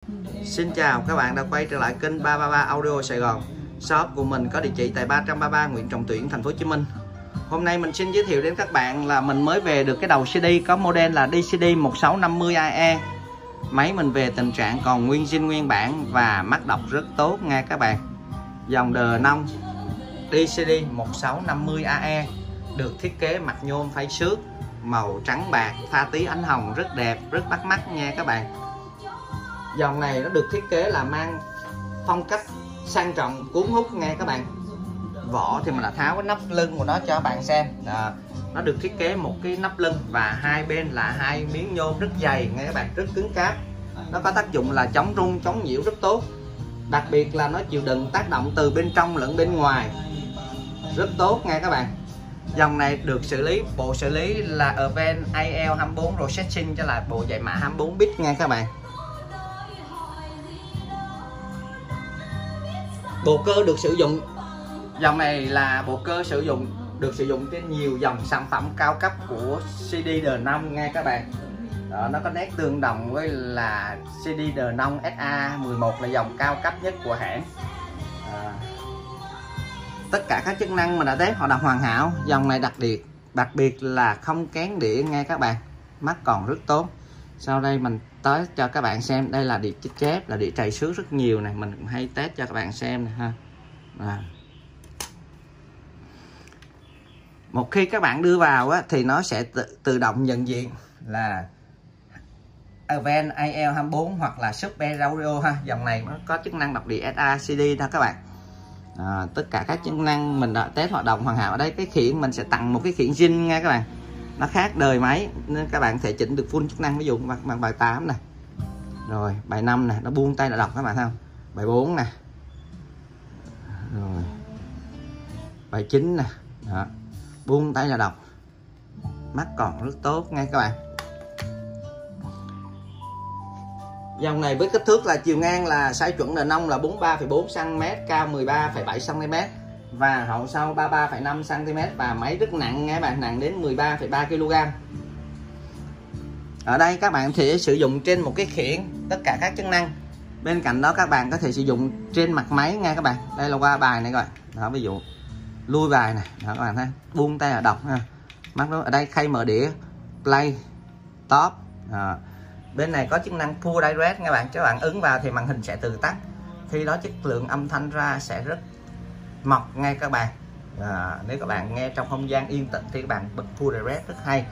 Xin chào các bạn đã quay trở lại kênh 333 Audio Sài Gòn. Shop của mình có địa chỉ tại 333 Nguyễn Trọng Tuyển, thành phố Hồ Chí Minh. Hôm nay mình xin giới thiệu đến các bạn là mình mới về được cái đầu CD có model là DCD 1650AE. Máy mình về tình trạng còn nguyên zin nguyên bản và mắt đọc rất tốt nha các bạn. Dòng Denon DCD 1650AE được thiết kế mặt nhôm phay xước màu trắng bạc pha tí ánh hồng, rất đẹp, rất bắt mắt nha các bạn. Dòng này nó được thiết kế là mang phong cách sang trọng cuốn hút nghe các bạn. Vỏ thì mình đã tháo cái nắp lưng của nó cho các bạn xem. Nó được thiết kế một cái nắp lưng và hai bên là hai miếng nhôm rất dày nghe các bạn, rất cứng cáp. Nó có tác dụng là chống rung, chống nhiễu rất tốt. Đặc biệt là nó chịu đựng tác động từ bên trong lẫn bên ngoài, rất tốt nghe các bạn. Dòng này được xử lý, bộ xử lý là Advent AL24 Processing, cho là bộ dạy mã 24 bit nha các bạn. Bộ cơ được sử dụng, dòng này là bộ cơ được sử dụng trên nhiều dòng sản phẩm cao cấp của CD Denon nghe các bạn. Đó, nó có nét tương đồng với là CD Denon SA11 là dòng cao cấp nhất của hãng. Tất cả các chức năng mình đã test hoạt động hoàn hảo. Dòng này đặc biệt là không kén đĩa nghe các bạn, mắt còn rất tốt. Sau đây mình tới cho các bạn xem, đây là đĩa chép, là đĩa trầy xước rất nhiều này, mình hay test cho các bạn xem này ha. Một khi các bạn đưa vào á, thì nó sẽ tự động nhận diện là Advent AL24 hoặc là Super Audio ha. Dòng này nó có chức năng đọc đĩa SA CD đó các bạn. Tất cả các chức năng mình đã test hoạt động hoàn hảo. Ở đây cái khiển mình sẽ tặng một cái khiển zin nha các bạn, nó khác đời máy nên các bạn thể chỉnh được full chức năng. Ví dụ bằng bài 8 này, rồi bài 5 này, nó buông tay là đọc các bạn thấy không, bài 4 nè, rồi bài 9 nè, đó, buông tay là đọc, mắt còn rất tốt nha các bạn. Dòng này với kích thước là chiều ngang là size chuẩn Denon là 43,4 cm, cao 13,7 cm và hậu sau 33,5 cm, và máy rất nặng nha các bạn, nặng đến 13,3 kg. Ở đây các bạn thì sử dụng trên một cái khiển tất cả các chức năng. Bên cạnh đó các bạn có thể sử dụng trên mặt máy nha các bạn. Đây là qua bài này các bạn. Đó, ví dụ lui bài này, đó các bạn thấy, buông tay là đọc ha. Mắt đó ở đây khay mở đĩa, play, stop. Bên này có chức năng Full Direct các bạn, các bạn ấn vào thì màn hình sẽ tự tắt. Khi đó chất lượng âm thanh ra sẽ rất mộc ngay các bạn. Nếu các bạn nghe trong không gian yên tĩnh thì các bạn bật Full Direct rất hay.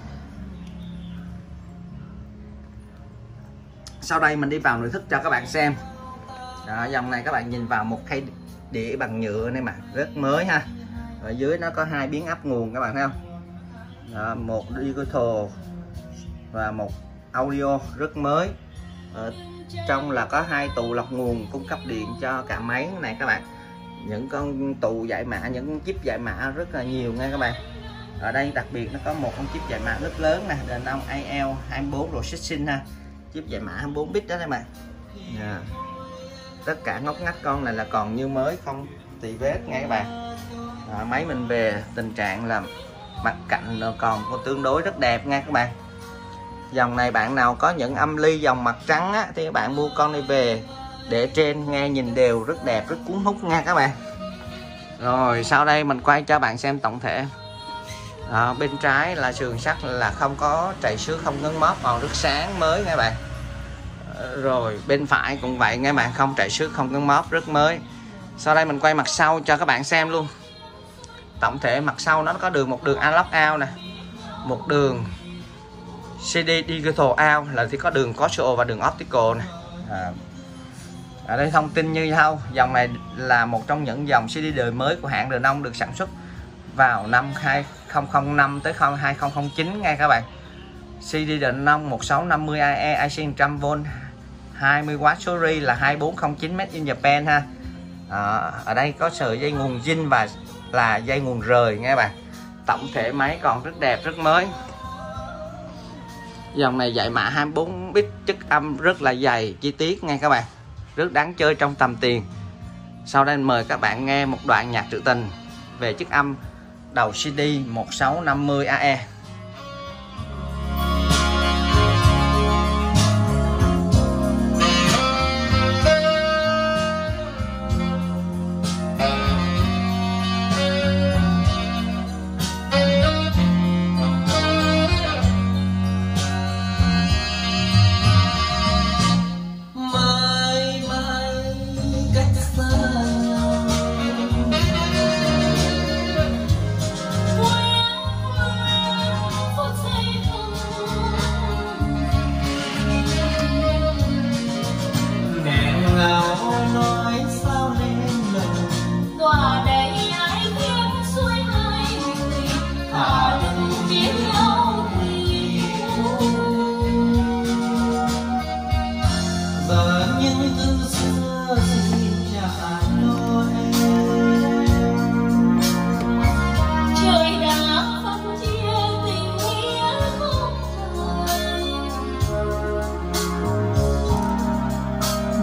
Sau đây mình đi vào nội thất cho các bạn xem. Dòng này các bạn nhìn vào một khay đĩa bằng nhựa này mà rất mới ha. Ở dưới nó có hai biến áp nguồn các bạn thấy không? Một digital và một audio rất mới. Ở trong là có hai tụ lọc nguồn cung cấp điện cho cả máy này các bạn. Những con tụ giải mã, những chip giải mã rất là nhiều nha các bạn. Ở đây đặc biệt nó có một con chip giải mã rất lớn nè, Denon AL24 Processing ha, chip giải mã 24 bit đó các bạn. Tất cả ngóc ngách con này là còn như mới, không tì vết nha các bạn. Máy mình về tình trạng là mặt cạnh còn tương đối rất đẹp nha các bạn. Dòng này bạn nào có những âm ly dòng mặt trắng á, thì các bạn mua con này về để trên nghe nhìn đều rất đẹp, rất cuốn hút nha các bạn. Rồi sau đây mình quay cho bạn xem tổng thể. Bên trái là sườn sắt là không có trầy xước, không ngấn móp, còn rất sáng mới nha các bạn. Rồi bên phải cũng vậy nha các bạn, không trầy xước, không ngấn móp, rất mới. Sau đây mình quay mặt sau cho các bạn xem luôn. Tổng thể mặt sau nó có một đường analog out nè, một đường CD digital out, là thì có đường coaxial và đường optical này. Ở đây thông tin như sau. Dòng này là một trong những dòng CD đời mới của hãng Denon, được sản xuất vào năm 2005 tới 2009 nha các bạn. CD Denon 1650AE IC 100V 20W series là 2409 made in Japan ha. Ở đây có sợi dây nguồn zin và là dây nguồn rời nha các bạn. Tổng thể máy còn rất đẹp, rất mới. Dòng này dạy mã 24 bit, chất âm rất là dày, chi tiết nha các bạn, rất đáng chơi trong tầm tiền. Sau đây mời các bạn nghe một đoạn nhạc trữ tình về chất âm đầu CD 1650AE.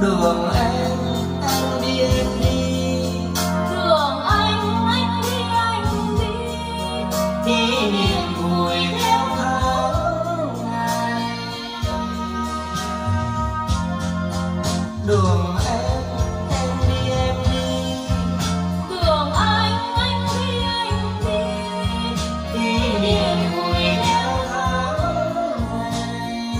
Đường em đi em đi, đường anh đi anh đi, kỷ niệm vui theo tháng ngày. Đường em đi em đi, đường anh đi anh đi, kỷ niệm vui theo tháng ngày.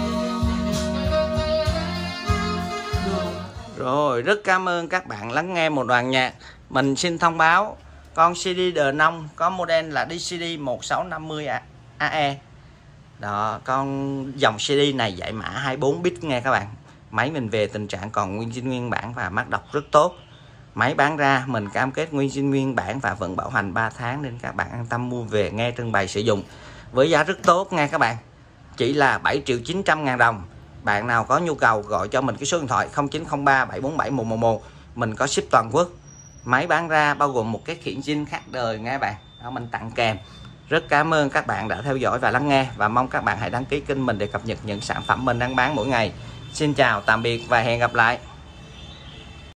Rồi, rất cảm ơn các bạn lắng nghe một đoạn nhạc. Mình xin thông báo con CD The Nong có model là DCD 1650 AE. Đó, con dòng CD này giải mã 24 bit nghe các bạn. Máy mình về tình trạng còn nguyên zin nguyên bản và mát đọc rất tốt. Máy bán ra mình cam kết nguyên zin nguyên bản và vẫn bảo hành 3 tháng nên các bạn an tâm mua về nghe trưng bày sử dụng với giá rất tốt nghe các bạn. Chỉ là 7.900.000 đồng. Bạn nào có nhu cầu gọi cho mình cái số điện thoại 0903 747 111. Mình có ship toàn quốc. Máy bán ra bao gồm một cái khiển zin khác đời nghe bạn. Đó, mình tặng kèm. Rất cảm ơn các bạn đã theo dõi và lắng nghe, và mong các bạn hãy đăng ký kênh mình để cập nhật những sản phẩm mình đang bán mỗi ngày. Xin chào, tạm biệt và hẹn gặp lại.